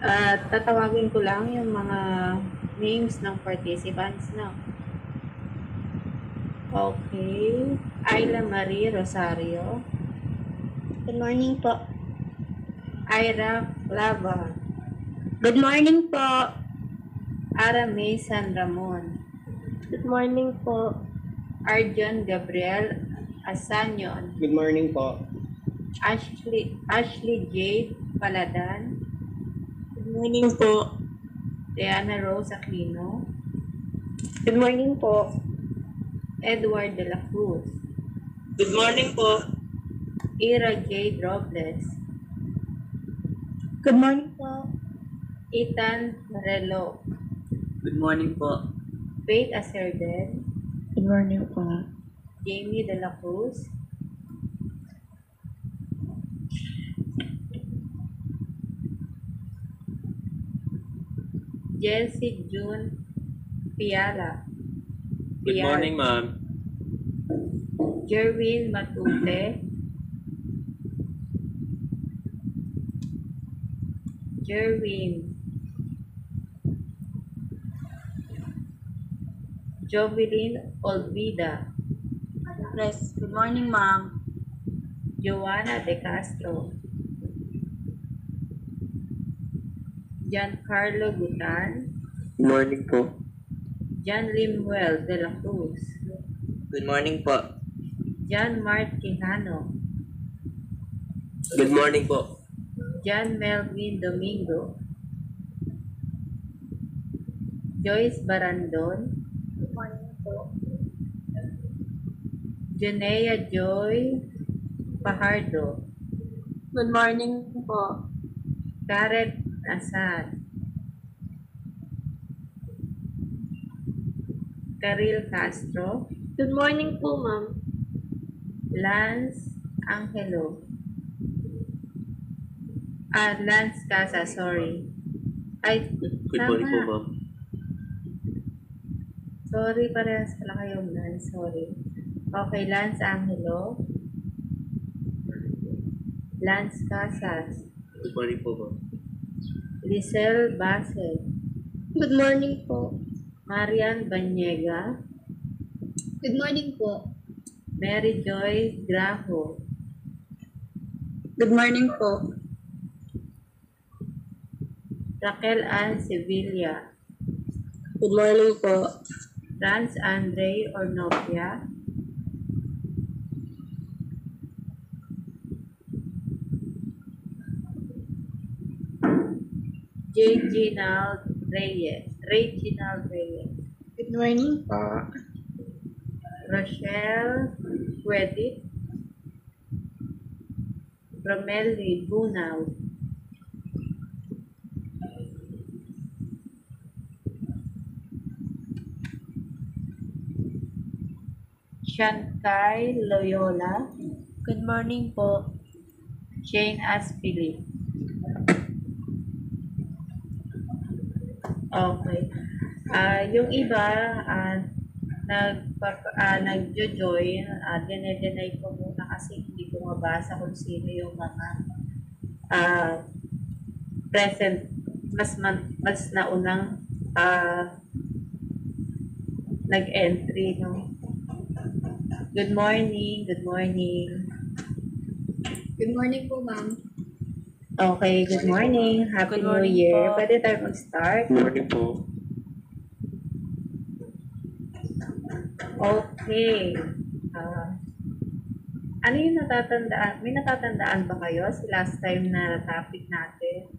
At tatawagin ko lang yung mga names ng participants na. Okay. Ayla Marie Rosario. Good morning po. Ira Lava. Good morning po. Aramay San Ramon. Good morning po. Arjon Gabriel Asanyon. Good morning po. Ashley Jade Paladan. Good morning po. Diana Rose Aquino. Good morning po. Edward de la Cruz. Good morning po. Ira Jade Robles. Good morning po. Ethan Relo. Good morning po. Faith Acerdel. Good morning po. Jamie de la Cruz. Jelsie June Piala. Good morning, ma'am. Jerwin Matute. Jerwin. Jovelyn Olvida. Yes. Good morning, ma'am. Joanna De Castro. Giancarlo Gutan. Good morning po. John Limuel de la Cruz. Good morning po. John Mart Quijano. Good morning po. John Melvin Domingo. Joyce Barandon. Good morning po. Janea Joy Pajardo. Good morning po. Karen Asad. Karil Castro. Good morning po, ma'am. Lance Angelo. Lance Casa, sorry. Ay, Good morning po, ma'am. Sorry, parehas pala kayong Lance, sorry. Okay, Lance Angelo. Lance Casas. Good morning po, ma'am. Lisel Bassett. Good morning po. Marian Banyega. Good morning po. Mary Joy Grajo. Good morning po. Raquel Ann Sevilla. Good morning po. Franz Andre Ornopia. Reginald Reyes. Good morning po. Rochelle Credit. Romelly Bunaw. Shankai Loyola. Good morning po. Shane Aspili. Okay. Yung iba, nagjo-join, dine-deny ko muna kasi hindi ko mabasa kung sino yung mga present, mas naunang nag-entry, no? Good morning, good morning. Good morning po, ma'am. Okay, good morning. Happy Good New morning Year. po. Pwede tayo mag-start? Good morning po. Okay. Ano yung natatandaan? May natatandaan ba kayo sa last time na topic natin?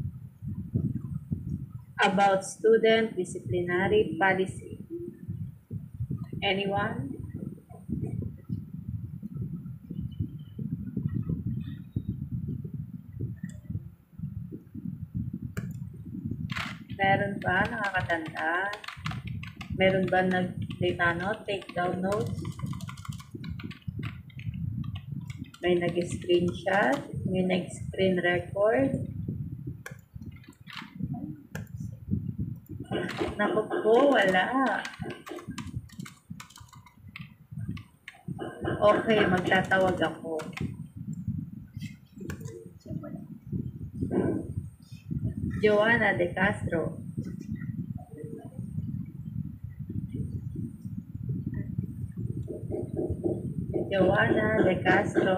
About student disciplinary policy. Anyone? Meron ba nakakatanda? Meron ba take down notes? May nag-screenshot? May nag-screen record? Naku po, wala. Okay, magtatawag ako. Joanna De Castro. Joanna De Castro.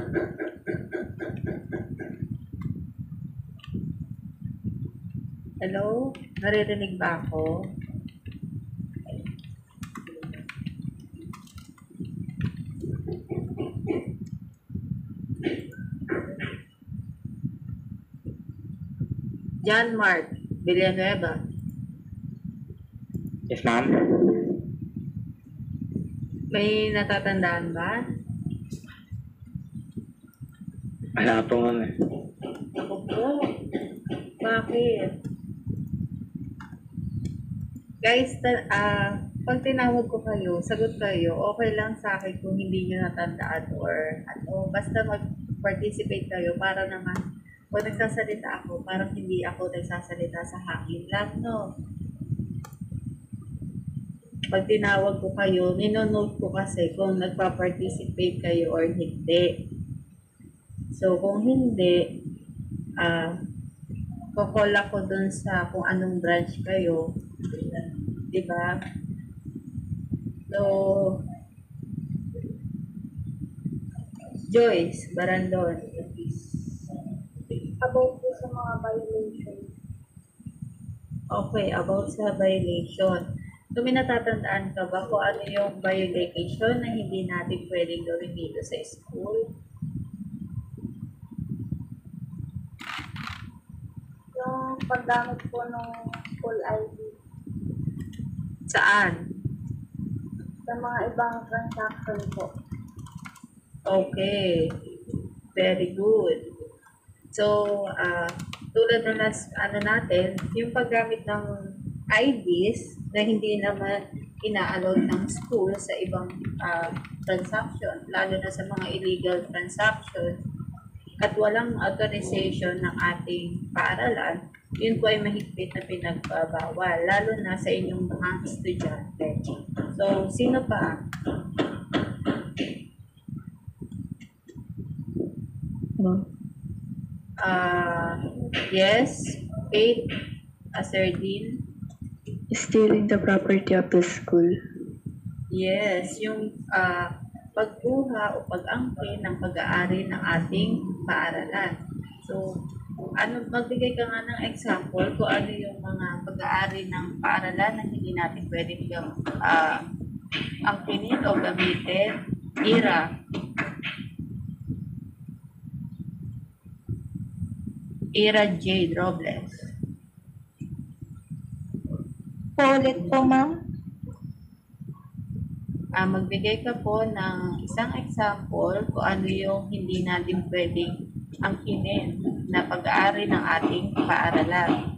Hello? Naririnig ba ako? John Mark Villanueva. Yes, ma'am. May natatandaan ba? Wala po, ma'am. Ako po. Bakit? Guys, pag tinawag ko kayo, sagot kayo, okay lang sa akin kung hindi nyo natandaan or ano, basta mag-participate kayo para naman kung nagsasalita ako, parang hindi ako nagsasalita sa hangin lang, no? Pag tinawag ko kayo, ninonote ko kasi kung nagpa-participate kayo or hindi. So, kung hindi, kukall ako dun sa kung anong branch kayo. Diba? So, Joyce Barandon. About po sa mga violation. Okay, about sa violation. So, may natatandaan ka ba kung ano yung violation na hindi natin pwedeng gawin dito sa school? Yung paggamit po ng school ID Saan? sa mga ibang transaction po. Okay. Very good. So, tulad ng natin, yung paggamit ng IDs na hindi naman ina-allowed ng school sa ibang transaction, lalo na sa mga illegal transaction, at walang authorization ng ating paaralan, yun po ay mahigpit na pinagbabawal, lalo na sa inyong mga estudyante. So, sino pa? Yes, Faith Aserdin. Stealing the property of the school. Yes, yung pagkuha o pag-angkin ng pag-aari ng ating paaralan. So, magbigay ka nga ng example kung ano yung mga pag-aari ng paaralan na hindi natin pwedeng angkinin o gamitin. Ira J. Robles. Paulit po, ma'am. Magbigay ka po ng isang example kung ano yung hindi natin pwedeng angkinin na pag-aari ng ating paaralan.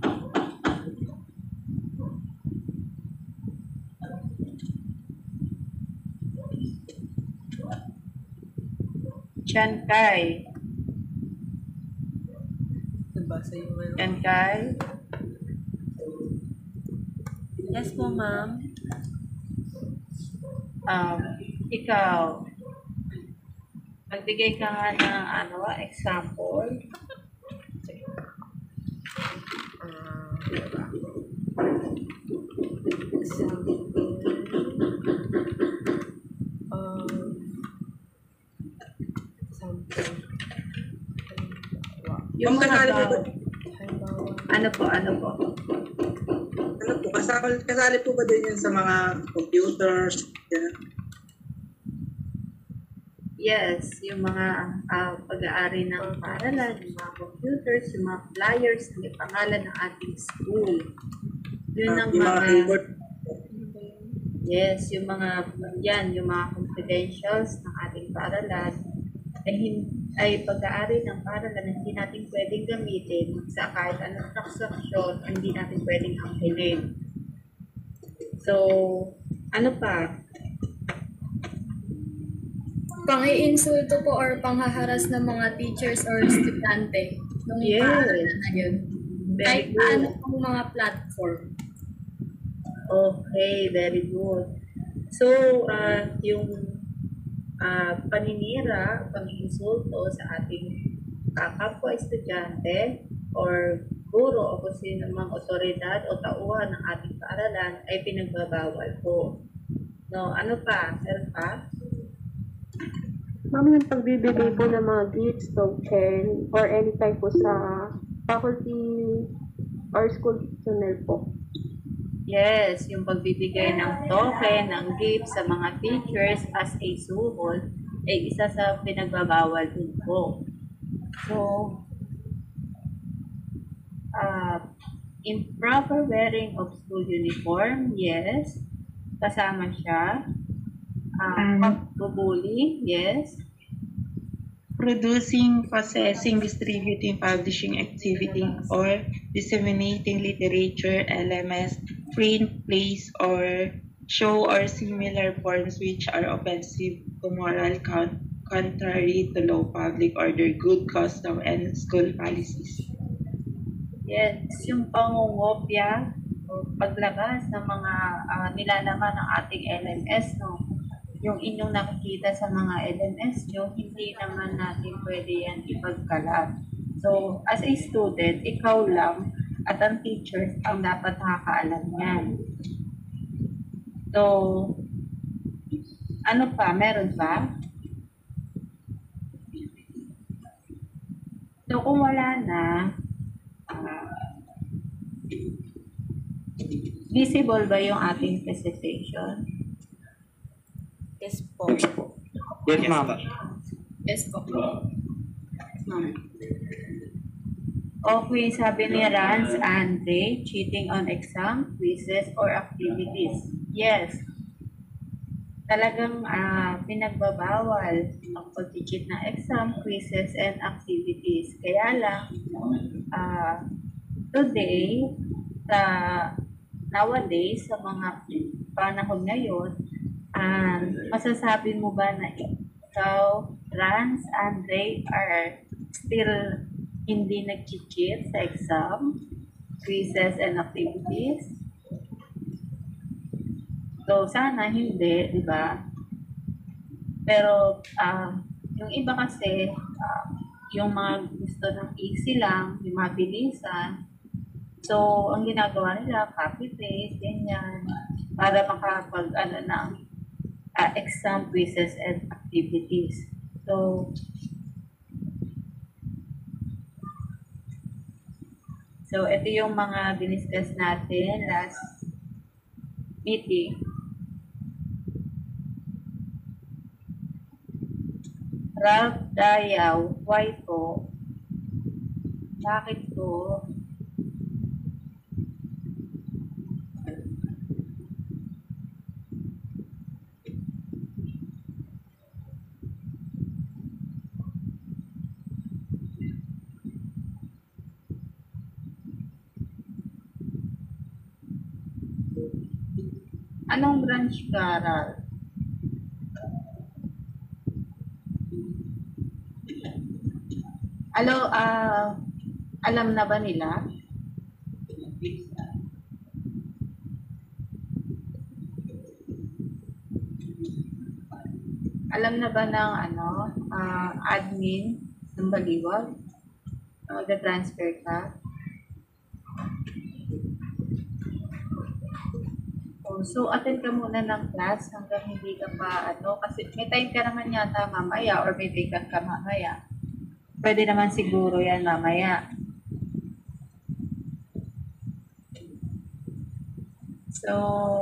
Chan Kai. Chan Kai. Yes po, ma'am. Ikaw, magbigay ka nga ng example. Yung mga ano po? Ano po, kasali po ba din yan sa mga computers? Yan? Yes, yung mga pag-aari ng paaralan, yung mga computers, yung mga flyers na may pangalan ng ating school. Yun ang Yung mga keyboard. yes, yung mga confidentials ng ating paaralan ay pag-aari ng paaralan na hindi natin pwedeng gamitin sa kahit anong transaksyon, hindi natin pwedeng angkinin. So, ano pa? Pang-iinsulto po or panghaharas ng mga teachers or estudyante. Nung Yes. paaralan na yun. Very Kahit good. ano pong mga platform. Okay, very good. So, yung paninira, pang-insulto sa ating kapwa estudyante or guro o kung sino mang otoridad o tauhan ng ating paaralan ay pinagbabawal po. No, ano pa? Meron pa? Ma'am, yung pagbibigay po ng mga gifts, token, or any type po sa faculty or school personnel po. Yes, yung pagbibigay ng token, ng gift sa mga teachers as a suhol ay isa sa pinagbabawal din po. So, improper wearing of school uniform, yes. Kasama siya. Pagbubuli, yes. Producing, possessing, distributing, publishing activity, or disseminating literature, LMS, print, plays, or show or similar forms which are offensive to moral, contrary to law, public order, good custom, and school policies. Yes, yung pangungopya o paglabas ng mga nilalaman ng ating LMS, no? Yung inyong nakikita sa mga LMS nyo, hindi naman natin pwede yan ipagkalat. So, as a student, ikaw lang at ang teachers ang dapat nakakaalam yan. So, ano pa? Meron pa? So, kung wala na, visible ba yung ating presentation? Yes po. Yes po. Yes, ma'am. Yes po. Okay, sabi ni Rans Andre, cheating on exam, quizzes, or activities. Yes. Talagang pinagbabawal ang pag-cheat ng exam, quizzes, and activities. Kaya lang, today, nowadays, sa mga panahon ngayon, masasabi mo ba na ikaw, Rans, Andre, are still hindi nag-cheat sa exam, quizzes, and activities? So, sana hindi, di ba? Pero, yung iba kasi, yung mga gusto ng easy lang, yung mabilisan, so, ang ginagawa nila, copy-paste, ganyan, para makapag, exam, quizzes, and activities. So, ito yung mga diniscuss natin last meeting. Ralph Dayaw, why po? Bakit po? Anong branch ka, Ralph? Alam na ba nila? Alam na ba ng admin ng Baliwag? Mag-transfer ka? So, attend ka muna ng class hanggang hindi ka pa, kasi may time ka naman yata mamaya or may vacant ka mamaya. Pwede naman siguro yan mamaya. So,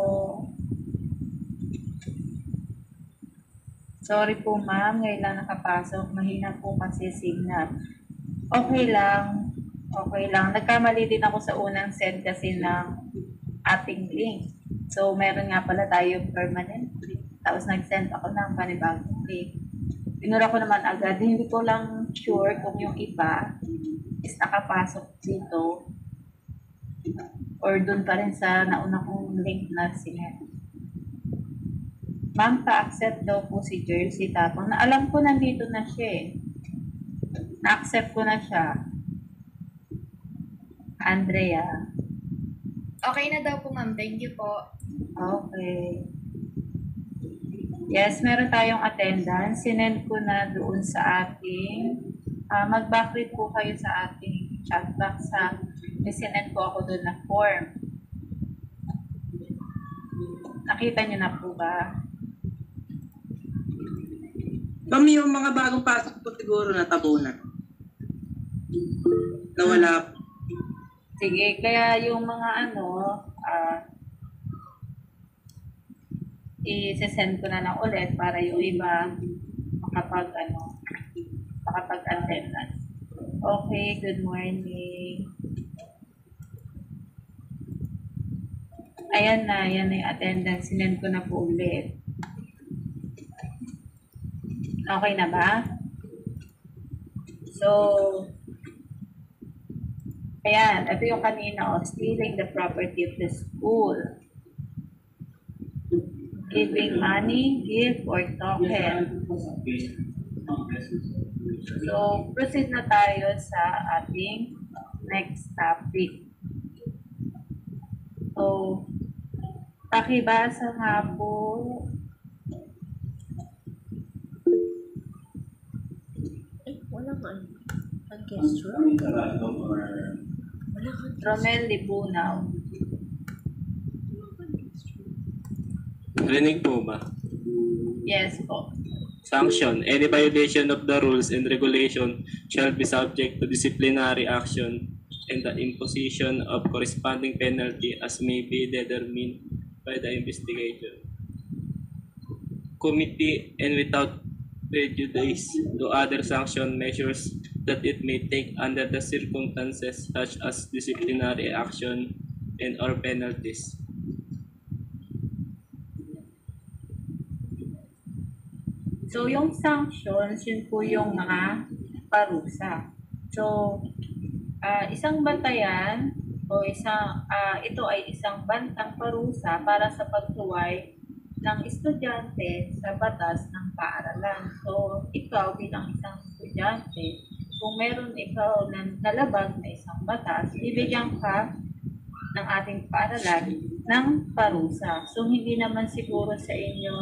sorry po ma'am, ngayon lang nakapasok. Mahina po kasi signal. Okay lang. Nagkamali din ako sa unang send kasi ng ating link. So, meron nga pala tayo permanent link. Tapos nag-send ako ng panibagong link. Pinura ko naman agad. Hindi ko lang sure kung yung iba is nakapasok dito or dun pa rin sa nauna kong link na sinend. Ma'am, pa-accept daw po si Jersey Tapang. Alam ko nandito na siya eh. Na-accept ko na siya. Andrea. Okay na daw po, ma'am. Thank you po. Okay. Yes, meron tayong attendance. Sinend ko na doon sa ating, mag-backread po kayo sa ating chat box sa may sinend po ako doon na form. Nakita niyo na po ba? Ma'am, yung mga bagong pasok po siguro natabunan. Nawala po. Sige, kaya yung mga i-send ko na lang ulit para yung iba makapag-attendance. Okay, good morning. Ayan na yung attendance. Sinend ko na po ulit. Okay na ba? So, ayan, ito yung kanina, stealing the property of the school. Giving money, gift, or token. So, proceed na tayo sa ating next topic. So, pakibasa nga po. Wala nga. Ang gesture. Wala ka. Romel Libunaw. Rinig po ba? Yes po. Sanction. Any violation of the rules and regulation shall be subject to disciplinary action and the imposition of corresponding penalty as may be determined by the investigation committee and without prejudice to other sanction measures that it may take under the circumstances such as disciplinary action and or penalties. So, yung sanctions, yun po yung mga parusa. So, isang bantayan o ito ay isang bantang parusa para sa pagsuway ng estudyante sa batas ng paaralan. So, ikaw bilang isang estudyante, kung meron ikaw na nalabag na isang batas, bibigyan ka ng ating paaralan ng parusa. So, hindi naman siguro sa inyo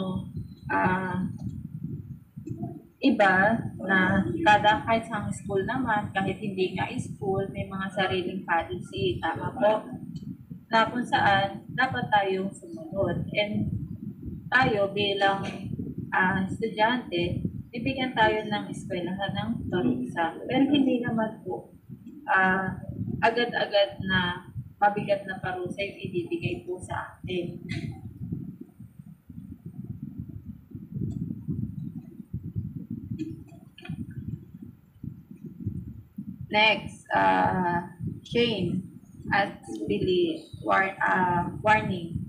iba na kahit sa school naman, kahit hindi nga school, may mga sariling policy, tama po, na kung saan dapat tayong sumunod. And tayo bilang estudyante, bibigyan tayo ng eskwelahan ng parusa. Pero hindi naman po agad-agad na mabigat na parusa yung ibibigay po sa atin. Next, Shane at Billy, warning.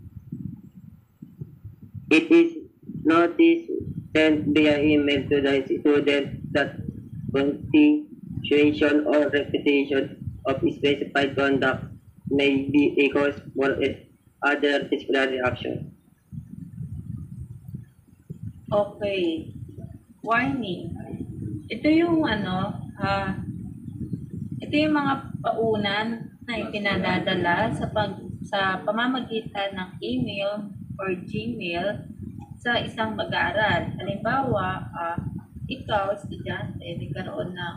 It is notice sent via email to the student that continuation or repetition of specified conduct may be a cause for other disciplinary action. Okay. Warning. Ito yung ito yung mga paunan na ipinadadala sa pamamagitan ng email or Gmail sa isang mag-aaral. Halimbawa, ikaw, estudyante, nagkaroon ng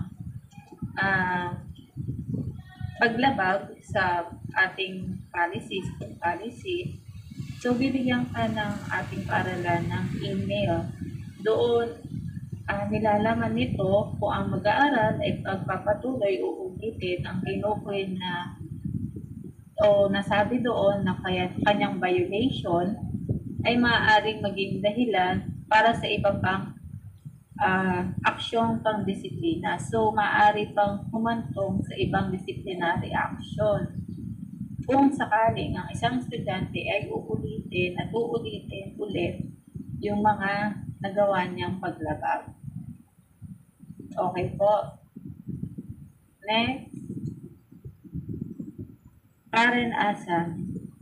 paglabag sa ating policy. So, bibigyan ka ng ating paaralan ng email. Doon, nilalaman nito kung ang mag-aaral ay pagpapatuloy o ulitin ang kinukuhin na o nasabi doon na kanyang violation ay maaaring maging dahilan para sa iba pang aksyong pang-disiplina. So, maaari pang humantong sa ibang disciplinary action. Kung sakaling ang isang estudyante ay uulitin at uulitin ulit yung mga nagawa niyang paglabag. Okay po. Next. Karen Asa.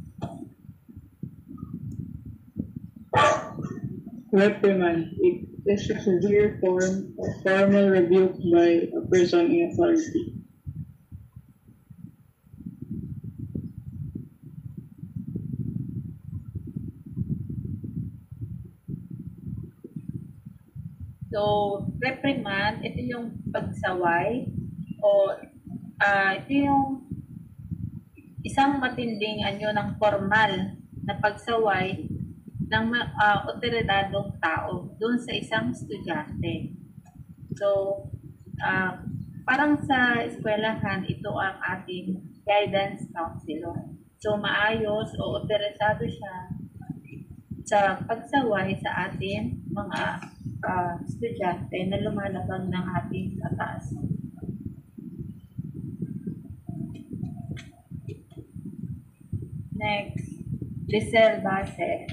Reprimand. It is a severe form of formal rebuke by a person in authority. So, reprimand, ito yung pagsaway o ito yung isang matinding ng formal na pagsaway ng otoridadong tao doon sa isang estudyante. So, parang sa eskwelahan, ito ang ating guidance counselor. So, maayos o otorisado siya sa pagsaway sa ating mga estudyante na lumalabag ng ating batas. Next, Giselle Bases.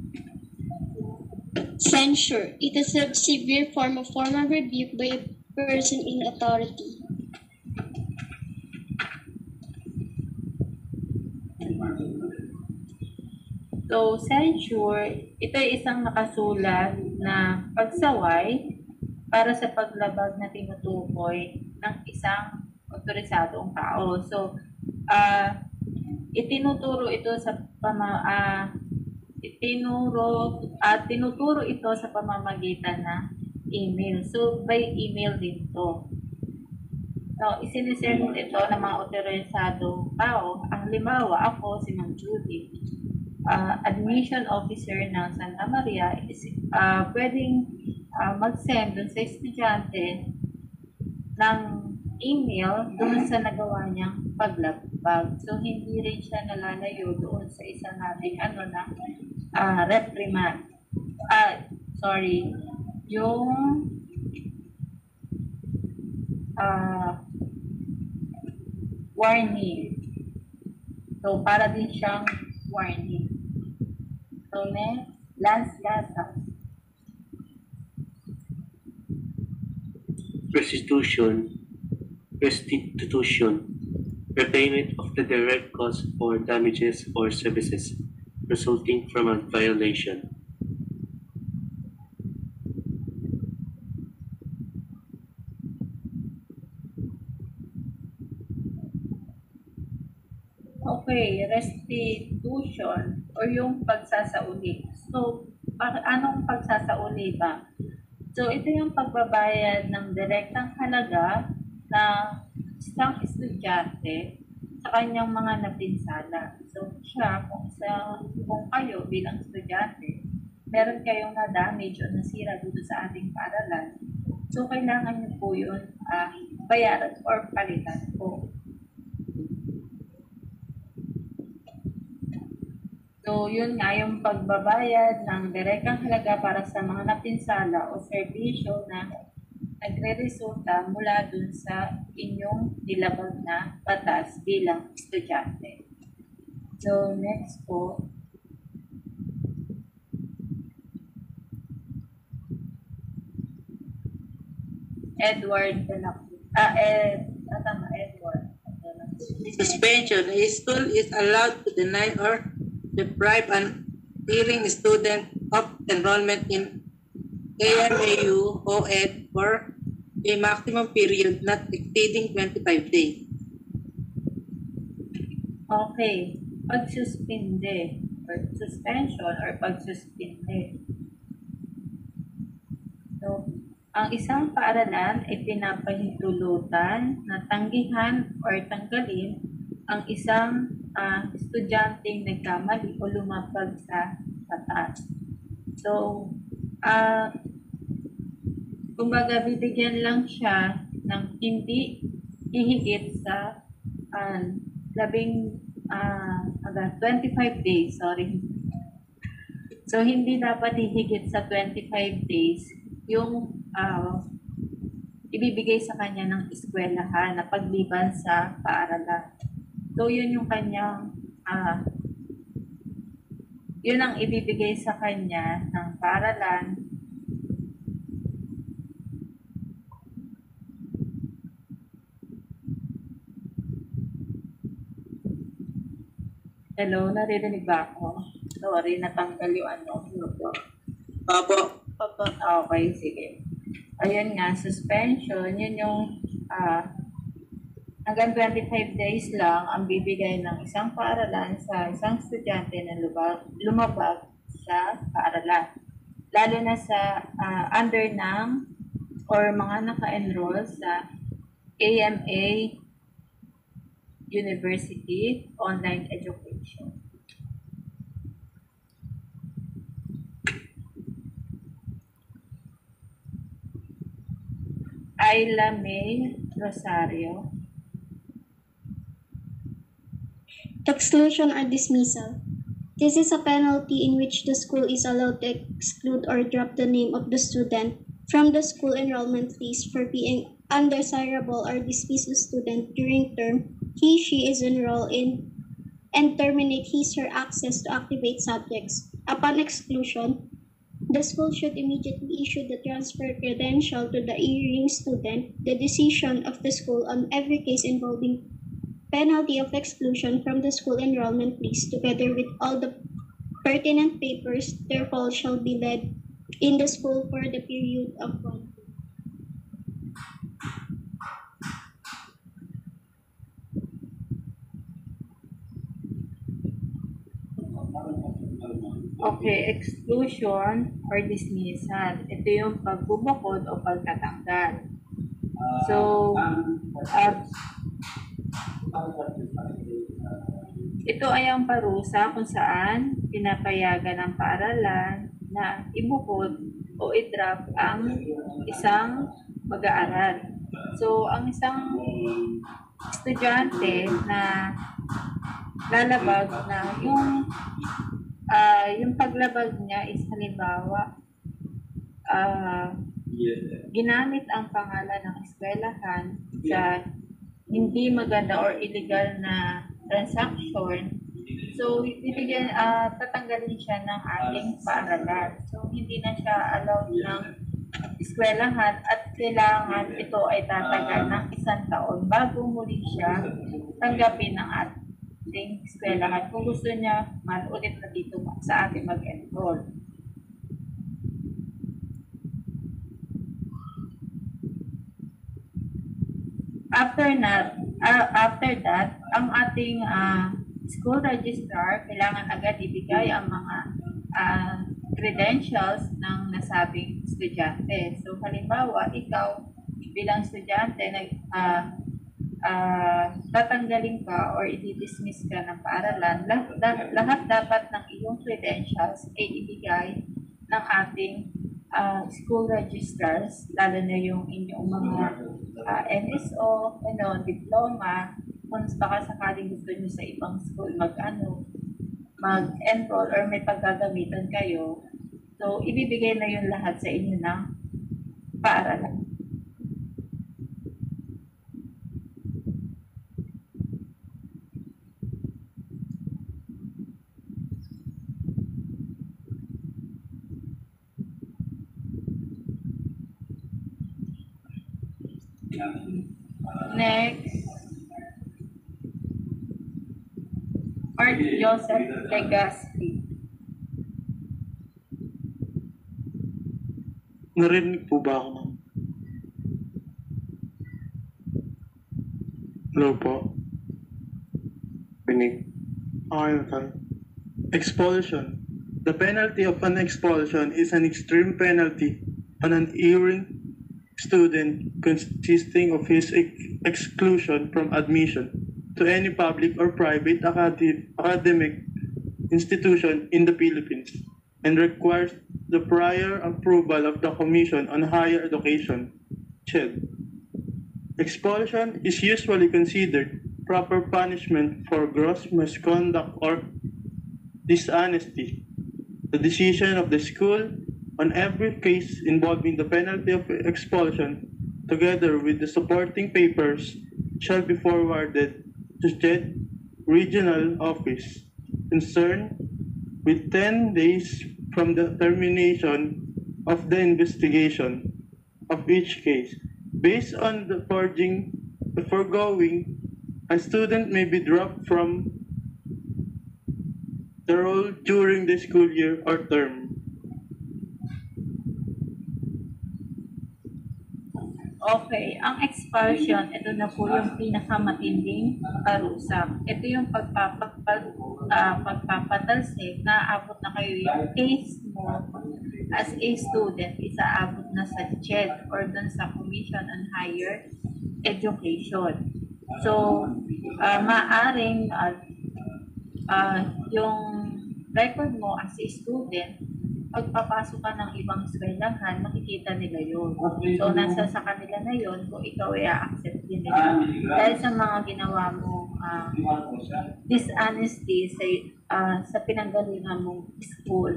Censure. It is a severe form of formal rebuke by a person in authority. So, censure, ito ay isang nakasulat na pagsaway para sa paglabag na tinutukoy ng isang otorisadong tao. So, tinuturo ito sa pamamagitan ng email. So, by email din to. So, isinisend ito ng mga otorisadong tao. Ang limawa, ako, si Ma'am Judy, admission officer ng Santa Maria, is pwedeng mag-send dun sa estudyante ng email doon sa nagawa niyang paglabag. So, hindi rin siya nalalayo doon sa isa nating reprimand. Yung warning. So, para din siyang warning. So, next, Lance Gasas. Restitution, repayment of the direct cost for damages or services resulting from a violation. Okay, restitution or yung pagsasauli. So, anong pagsasauli ba? So, ito yung pagbabayad ng direktang halaga na isang estudyante sa kanyang mga napinsala. So, kung kayo bilang estudyante, meron kayong na-damage o nasira dito sa ating paaralan, so kailangan nyo po yun bayaran or palitan po. So, yun nga yung pagbabayad ng direktang halaga para sa mga napinsala o serbisyo na nagre-resulta mula dun sa inyong nilabag na batas bilang estudyante. So, next po. Edward. Suspension. A school is allowed to deny or deprive an hearing student of enrollment in AMAU o ED for a maximum period not exceeding 25 days. Okay. Pagsuspinde or suspension or pagsuspinde. So, ang isang paaralan ay pinapahintulutan na tanggihan or tanggalin ang isang estudyanteng nagkamali o lumapag sa batas. So, kumbaga bibigyan lang siya ng hindi hihigit sa 25 days, sorry. So, hindi dapat hihigit sa 25 days yung ibibigay sa kanya ng eskwelahan na pagliban sa paaralan. So, yun yung kanyang, yun ang ibibigay sa kanya ng paaralan. Hello, naririnig ba ako? Sorry, natanggal yung Opo. Okay, sige. Ayun nga, suspension, yun yung hanggang 25 days lang ang bibigay ng isang paaralan sa isang estudyante na lumabag sa paaralan. Lalo na sa under ng or mga naka-enroll sa AMA University Online Education. Ayla May Rosario. Exclusion or dismissal. This is a penalty in which the school is allowed to exclude or drop the name of the student from the school enrollment list for being undesirable or dismiss the student during term he/she is enrolled in and terminate his or her access to activate subjects. Upon exclusion, the school should immediately issue the transfer credential to the erring student. The decision of the school on every case involving penalty of exclusion from the school enrollment list, together with all the pertinent papers, therefore shall be laid in the school for the period of 1 year. Okay, exclusion or dismissal. Ito yung pagbubukod o pagtatanggal. So, ito ay ang parusa kung saan pinapayagan ng paaralan na ibukod o i-drop ang isang mag-aaral. So, ang isang estudyante na lalabag na yung paglabag niya is halimbawa ginamit ang pangalan ng eskwelahan sa hindi maganda or illegal na transaction. So, tatanggalin siya ng ating paaralan. So, hindi na siya allowed ng eskwelahan at kailangan ito ay tatagal ng 1 taon bago muli siya tanggapin ng ating eskwelahan kung gusto niya man ulit na dito sa ating mag-enroll. After that, ang ating school registrar kailangan agad ibigay ang mga credentials ng nasabing estudyante. So, halimbawa, ikaw bilang estudyante, tatanggalin ka or i-dismiss ka ng paaralan, lahat dapat ng iyong credentials ay ibigay ng ating school registrars, lalo na yung inyong mga NSO, diploma, kung baka sakaling gusto nyo sa ibang school mag-enroll or may paggagamitan kayo. So, ibibigay na yun lahat sa inyo ng paaralan. Next, Art Joseph Legaspi. Narinig po ba ako, ma'am? Hello po. Rinig. Okay. Expulsion. The penalty of an expulsion is an extreme penalty on an erring student consisting of his exclusion from admission to any public or private academic institution in the Philippines and requires the prior approval of the Commission on Higher Education, CHED. Expulsion is usually considered proper punishment for gross misconduct or dishonesty. The decision of the school on every case involving the penalty of expulsion, together with the supporting papers, shall be forwarded to CHED Regional Office concerned with 10 days from the termination of the investigation of each case. Based on the foregoing, a student may be dropped from the roll during the school year or term. Okay, ang expulsion, ito na po yung pinakamatinding parusa. Ito yung pagpapatalsik na aabot na kayo yung case mo as a student, isaabot na sa CHED or dun sa Commission on Higher Education. So, maaring yung record mo as a student, pagpapasok ka ng ibang eskwelahan, makikita nila yun. So, nasa sa kanila na yun kung ikaw ay a-accept din nila. Dahil sa mga ginawa mo dishonesty sa pinanggalingan mong school.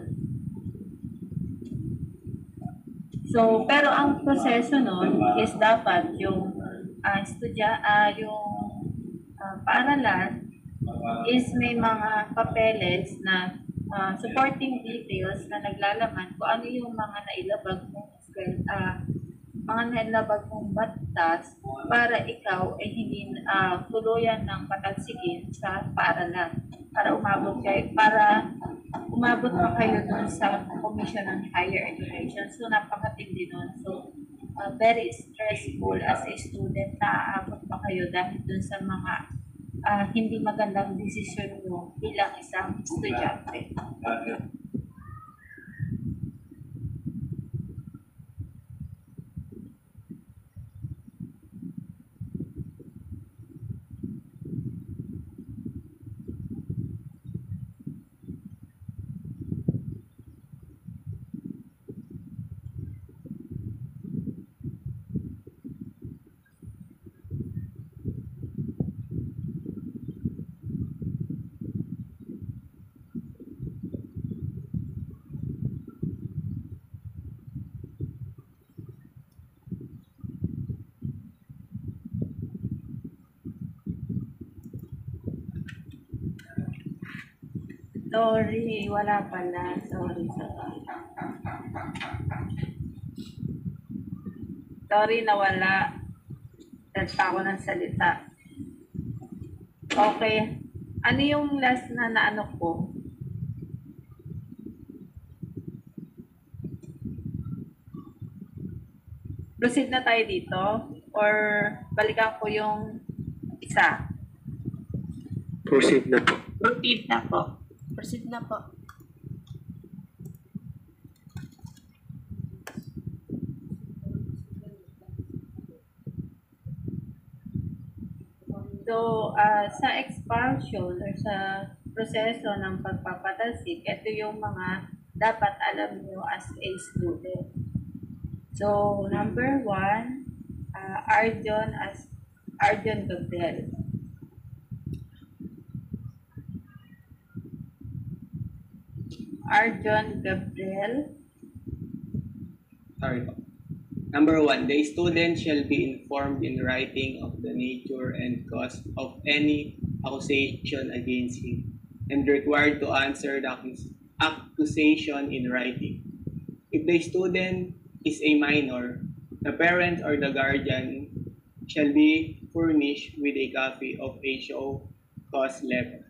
So, pero ang proseso nun is dapat yung paaralan is may mga papeles na supporting details na naglalaman kung ano yung mga nailabag mong mga nailabag mong batas para ikaw ay hindi tuluyan ng patalsikin sa paaralan para umabot pa kayo dun sa Commission on Higher Education. So, napakatindi nun. So, very stressful as a student na aabot pa kayo dahil dun sa mga hindi magandang desisyon mo bilang isang estudyante. Sorry, wala pala. Sorry. Sorry, nawala. Nagpa ako ng salita. Okay. Ano yung last na naano ko? Proceed na tayo dito? Or balikan ko yung isa? Proceed na po. Proceed na po. Proceed na po. So, sa expulsion or sa proseso ng pagpapatalsik, ito yung mga dapat alam nyo as a student. So, number 1, Arjon Gabriel. Arjon Gabriel. Sorry po. Number 1, the student shall be informed in writing of the nature and cause of any accusation against him and required to answer the accusation in writing. If the student is a minor, the parent or the guardian shall be furnished with a copy of a show cause letter.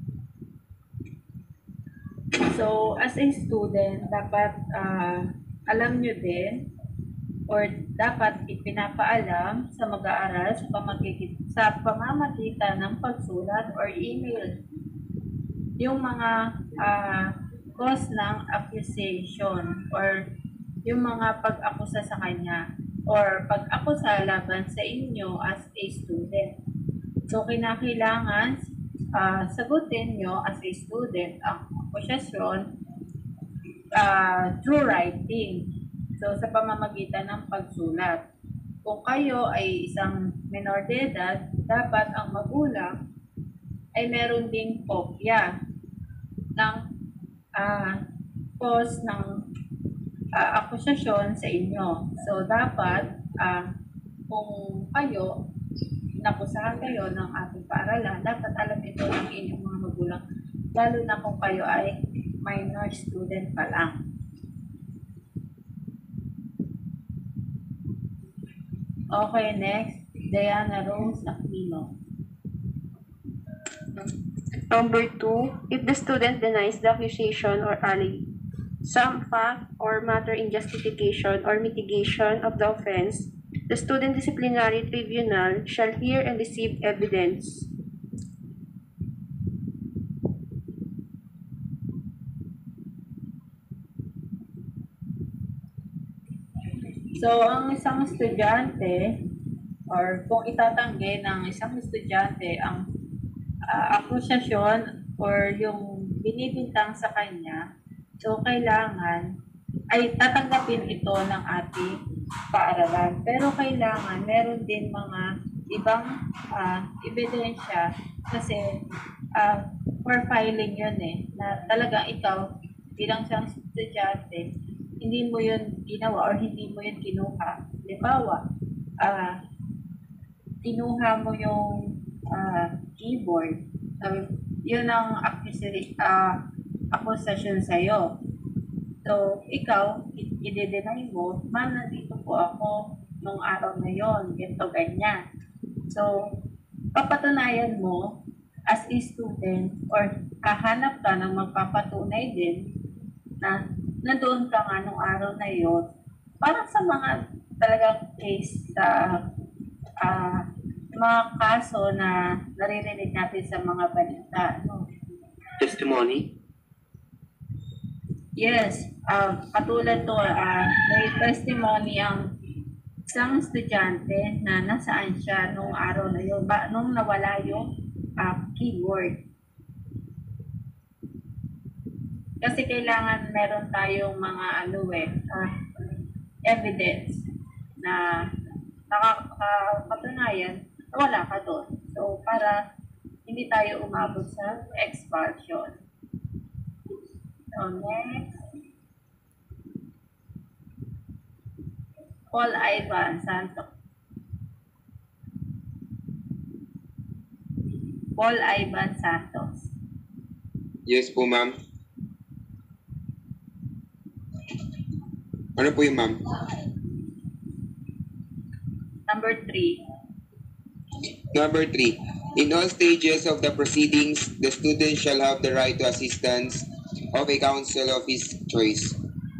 So, as a student, dapat alam nyo din or dapat ipinapaalam sa mag-aaral sa pamamagitan ng pagsulat or email yung mga cause ng accusation or yung mga pag-akusa sa kanya or pag-akusa laban sa inyo as a student. So, kinakailangan sagutin nyo as a student ang akusasyon through writing. So, sa pamamagitan ng pagsulat. Kung kayo ay isang menor de edad, dapat ang magulang ay meron ding kopya ng cause ng akusasyon sa inyo. So, dapat kung kayo nakusahan kayo ng ating paaralan, dapat alam ito ng inyong mga magulang, lalo na kung kayo ay minor student pa lang. Okay, next, Diana Rose Aquino. Number 2, if the student denies the accusation or allege some fact or matter in justification or mitigation of the offense, the student disciplinary tribunal shall hear and receive evidence. So, ang isang estudyante, or kung itatanggi ng isang estudyante ang akusasyon or yung binibintang sa kanya, so kailangan ay tatanggapin ito ng ating paaralan. Pero kailangan meron din mga ibang ebidensya kasi for filing yun na talagang ikaw bilang isang estudyante, hindi mo yun ginawa or hindi mo yun kinuha. Halimbawa, kinuha mo yung keyboard, yun ang accusation sa'yo. So, ikaw, i-deny mo, ma'am, nandito po ako nung araw na yon, ganito, ganyan. So, papatunayan mo as a student or hahanap ka ng magpapatunay din na nandoon ka nga nung araw na yon. Parang sa mga talagang case sa mga kaso na naririnig natin sa mga balita. No? Testimony? Yes, katulad to, may testimony ang isang estudyante na nasaan siya nung araw na yun, nung nawala yung keyboard. Kasi kailangan meron tayong mga evidence na nakakapatunayan na wala ka doon. So, para hindi tayo umabot sa expulsion. So, next. Paul Ivan Santos. Paul Ivan Santos. Yes po, ma'am. Ano po yung ma'am? Number 3. Number 3. In all stages of the proceedings, the student shall have the right to assistance of a counsel of his choice.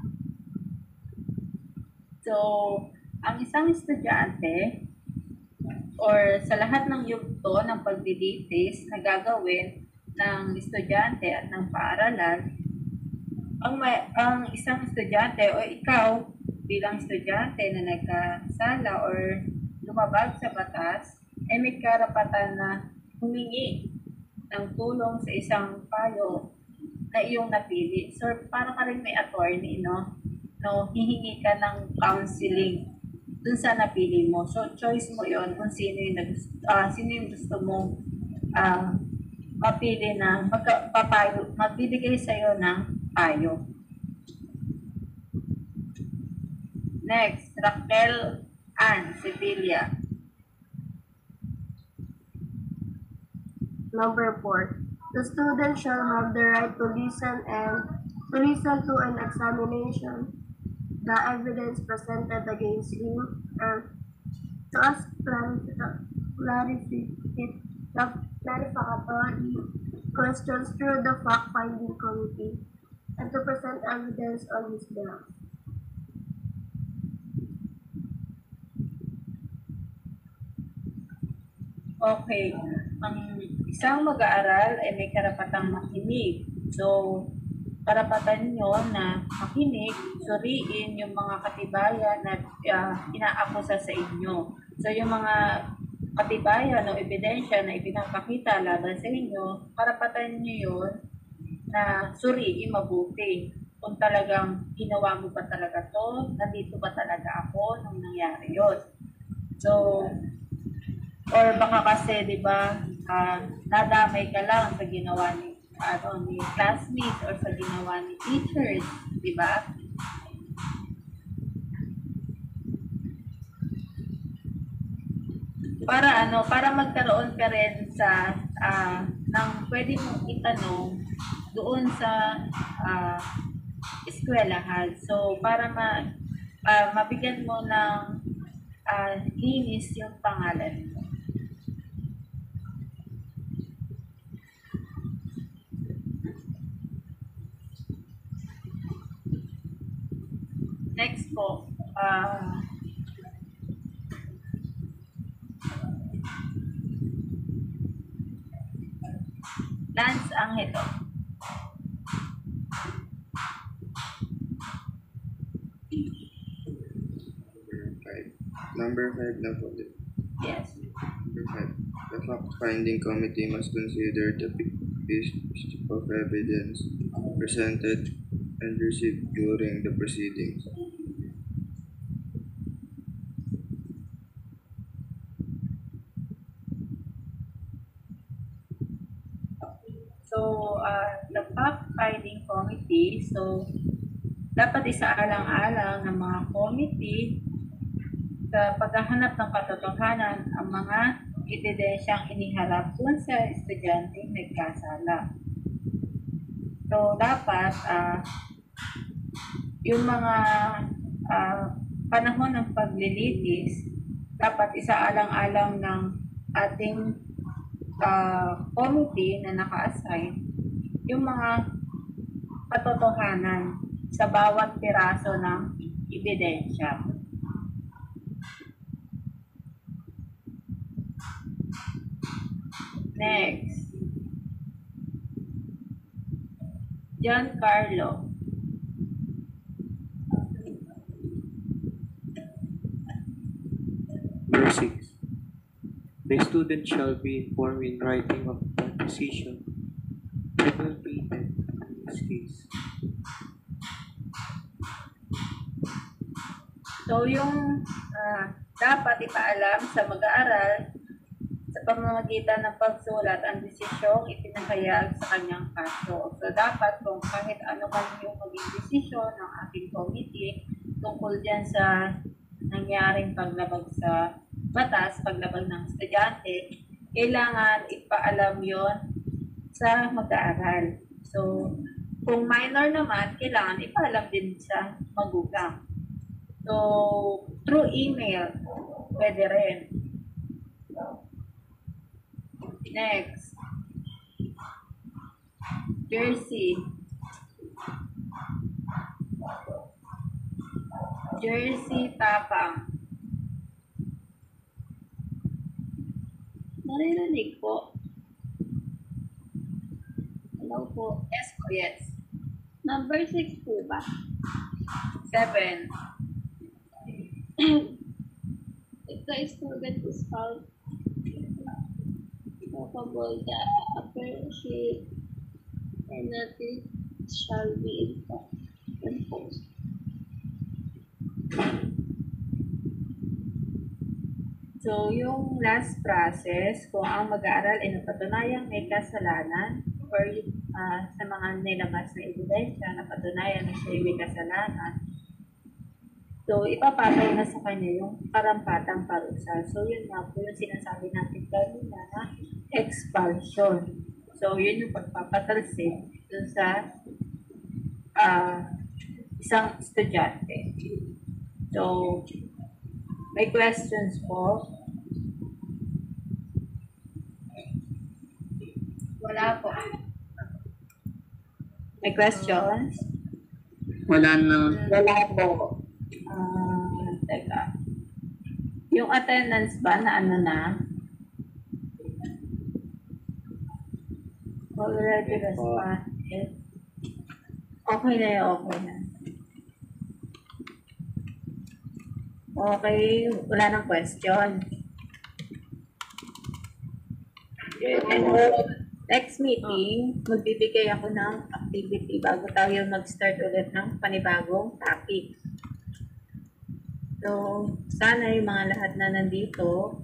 So, ang isang estudyante or sa lahat ng yugto ng pagdilitis na gagawin ng estudyante at ng paaralan, ang isang estudyante o ikaw bilang estudyante na nagkasala or lumabag sa batas, ay may karapatan na humingi ng tulong sa isang payo na iyong napili. So, parang ka rin may attorney, no? Hihingi ka ng counseling dun sa napili mo. So, choice mo yon kung sino yung gusto mong mapili na magbibigay sa'yo ng payo. Next, Raquel Ann Sevilla. Number 4. The student shall have the right to listen to an examination, the evidence presented against him, and to ask clarificatory questions through the fact-finding committee, and to present evidence on his behalf. Okay. Ang isang mag-aaral ay may karapatang makinig. So, karapatan nyo na makinig, suriin yung mga katibayan na inaakusa sa inyo. So, yung mga katibayan o ebidensya na ipinapakita laban sa inyo, karapatan nyo yun na suriin mabuti. Kung talagang ginawa mo ba talaga to, nandito ba talaga ako nung nangyari yun. So, or baka kasi, di ba, nadamay ka lang sa ginawa ni classmates or sa ginawa ni teachers, di ba? Para magkaroon ka rin sa ng pwede mong itanong doon sa eskwelahan. So para mabigyan mo ng linis yung pangalan mo. Next po, Lance Angelo. Number 5 na po. Yes. Number 5. The fact-finding committee must consider the piece of evidence presented and received during the proceedings. So, the fact-finding committee, so, dapat isaalang-alang ng mga committee sa paghahanap ng katotohanan ang mga ebidensyang iniharap dun sa estudyanteng nagkasala. So, dapat yung mga panahon ng paglilitis, dapat isaalang-alang ng ating committee na naka-assign yung mga katotohanan sa bawat piraso ng ebidensya. Next. Giancarlo. Verse 6. The student shall be informed in writing of the decision that will be made in this case. So, yung dapat ipaalam sa mag-aaral sa pamamagitan ng pagsulat ang desisyong ipinahayag sa kanyang kaso. So, dapat kung kahit ano man yung maging desisyon ng ating committee tungkol dyan sa nangyaring paglabag sa batas, paglabag ng estudyante, kailangan ipaalam yon sa mag-aaral. So, kung minor naman, kailangan ipaalam din sa magulang. So, through email, pwede rin. Next. Jersey. Jersey Tapang. Naririnig po. Hello po. Yes po, yes. Number 6 po ba? 7. If the student is found capable, the appreciate penalty shall be imposed. So, yung last process, kung ang mag-aaral ay napatunayang may kasalanan or sa mga nilabas na ebidensya, napatunayan na siya may kasalanan, so, ipapatay na sa kanya yung karampatang parusa. So, yun nga po yung sinasabi natin kanina na expulsion. So, yun yung pagpapatalsik dun sa isang estudyante. So, may questions po? Wala po. May questions? Wala na. Wala po. Teka. Yung attendance ba na ano na? Already responded. Okay na yun, okay na. Okay, wala nang question. Next meeting, magbibigay ako ng activity bago tayo mag-start ulit ng panibagong topic. So, sana yung mga lahat na nandito,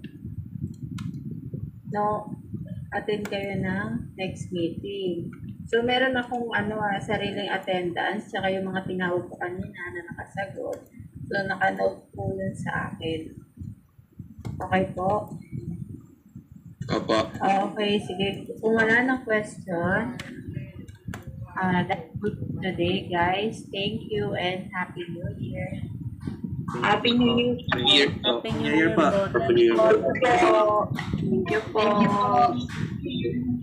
attend kayo ng next meeting. So, meron akong sariling attendance, tsaka yung mga tinawag ko kanina na nakasagot. So, naka-note po yun sa akin. Okay po? Opo. Okay, sige. Kung wala ng question, that's good today, guys. Thank you and Happy New Year. Happy New Year. Happy New Year po. Happy New Year. Thank you po.